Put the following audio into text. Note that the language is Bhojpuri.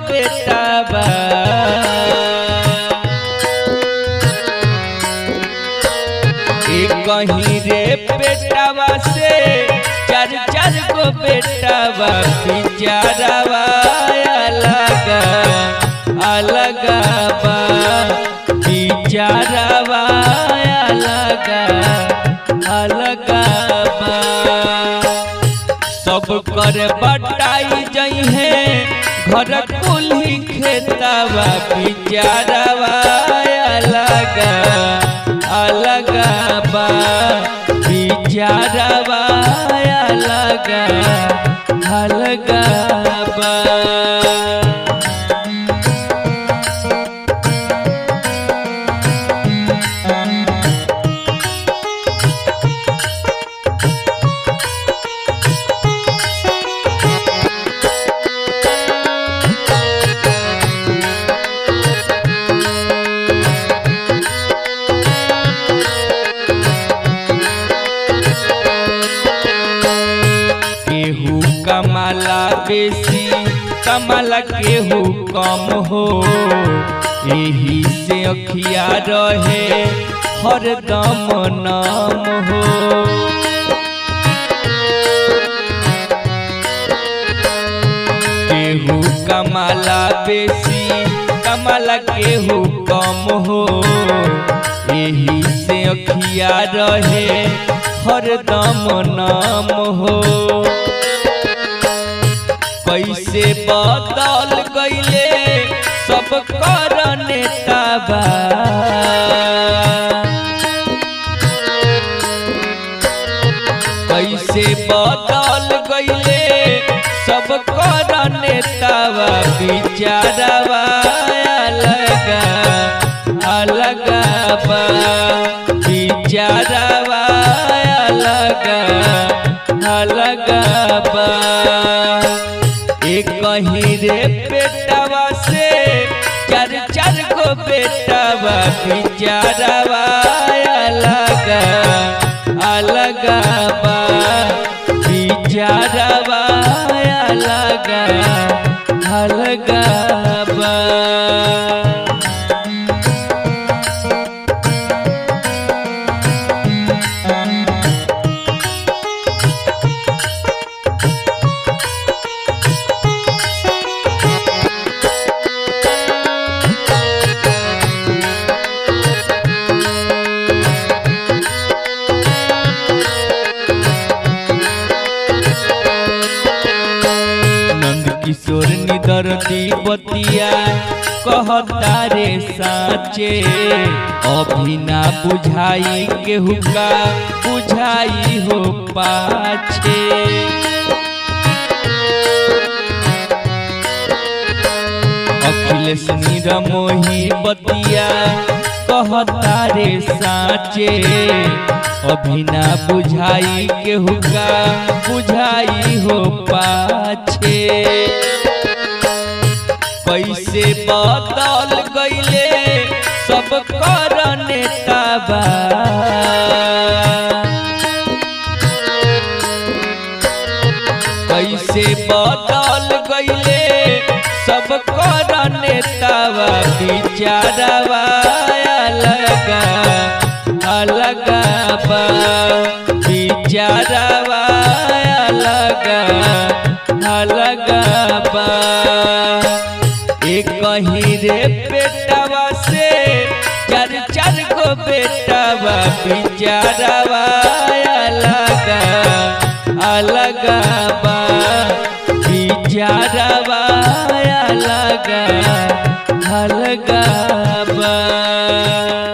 बेटा बा कहीं रे बेटावा से चार गो बेटावा बिचारावा अलग बा बिचारावा अलग बा सब कर बटाई जई है घर कुल्ही खेतावा बिचारावा अलग बा बिचारावा अलग बा कमाला बेसी कमाला केहू कम हो यही से अखिया रहे हरदम नाम हो केहू कमाला बेसी कमाला केहू कम हो यही से अखिया रहे हरदम नाम हो कैसे बदल गईले सब कर नेता बा कैसे बदल गईले सब कर नेता बा बिचारावा अलग बा बिचारावा अलग बा कहीं रे बेटावा से चार गो बेटावा बिचारावा अलग बा बिचारावा अलग बा किशोर निदर्दी बतिया कहता रे साचे अभी ना बुझाई केहू का बुझाई हो पाछे अखिलेश निरमोही बतिया कहता रे साचे अभी ना बुझाई केहू का बुझाई हो पाछे कैसे बदल गईले सब कर नेता बा कैसे बदल गईले सब कर नेता बा बिचारावा अलग बा बिचारावा अलग बा कहीं रे बेटावा से चार गो बेटावा बिचारावा अलग बा बिचारावा अलग बा।